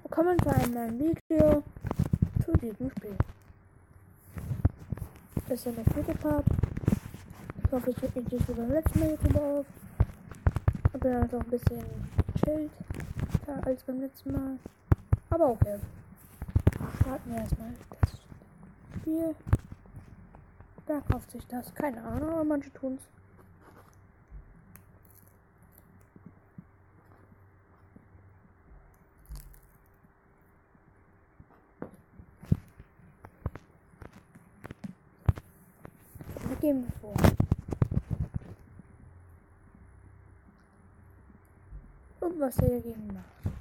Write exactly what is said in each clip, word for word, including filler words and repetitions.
Willkommen zu einem neuen Video zu diesem Spiel. Das ist ja der vierte Part. Ich hoffe, ich rede nicht so beim letzten Mal YouTube auf. Ich bin also auch ein bisschen chillt als beim letzten Mal. Aber okay. Starten wir erstmal das Spiel. Da kauft sich das. Keine Ahnung, aber manche tun's. Wir gehen wir vor. Und was er dagegen macht.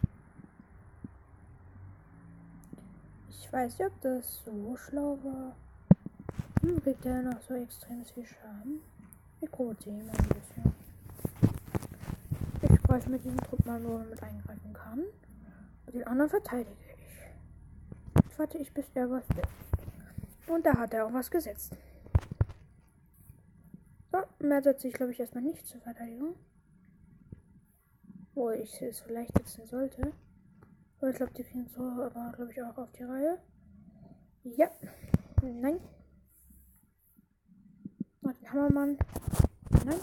Ich weiß nicht, ob das so schlau war. Hm, kriegt er noch so extrem viel Schaden? Ich provoziere ihn mal ein bisschen. Ich greife mit diesem Trupp mal nur mit eingreifen kann. Und den anderen verteidige ich. Jetzt warte ich, bis er was will. Und da hat er auch was gesetzt. So, mehr setze ich glaube ich erstmal nicht zur Verteidigung. Wo ich es vielleicht setzen sollte. Aber ich glaube, die kriegen so aber glaube ich auch auf die Reihe. Ja. Nein. Und den Hammermann. Nein.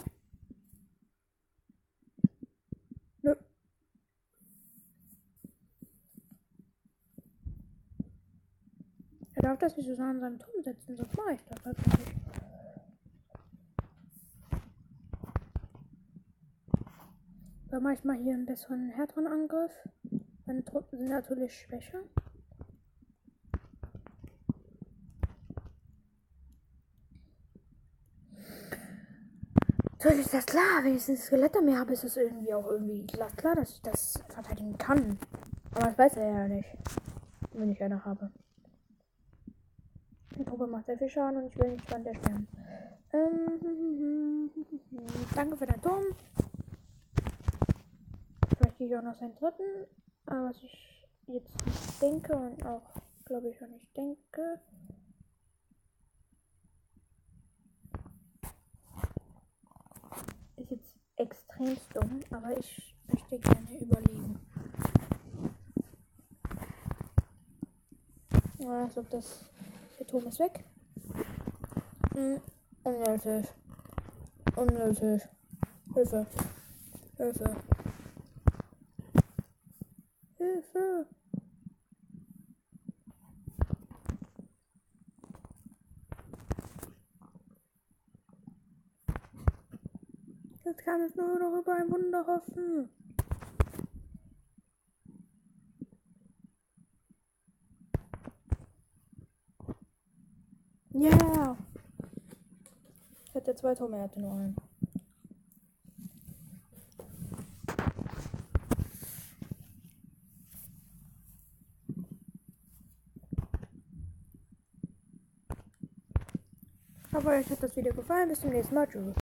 Nö. Er darf das nicht so nah an seinem Turm setzen, sonst mache ich das halt nicht. Da mache ich mal hier einen besseren, härteren Angriff. Meine Truppen sind natürlich schwächer. So ist das klar, wenn ich ein Skelett mehr habe, ist es irgendwie auch irgendwie klar, dass ich das verteidigen kann. Aber das weiß er ja nicht, wenn ich eine habe. Die Truppe macht sehr viel Schaden und ich will nicht von der sterben. Ähm, danke für deinen Turm. Vielleicht kriege ich auch noch seinen dritten. Aber was ich jetzt nicht denke und auch, glaube ich, auch nicht denke. Ist jetzt extrem dumm, aber ich möchte gerne überlegen. Ja, ich glaube, das der Turm ist weg. Hm, unnötig. Unnötig. Hilfe. Hilfe. Hilfe. Jetzt kann es nur noch über ein Wunder hoffen. Ja. Yeah. Ich hatte zwei Tore, er hatte nur einen. Aber euch hat das Video gefallen. Bis zum nächsten Mal. Tschüss.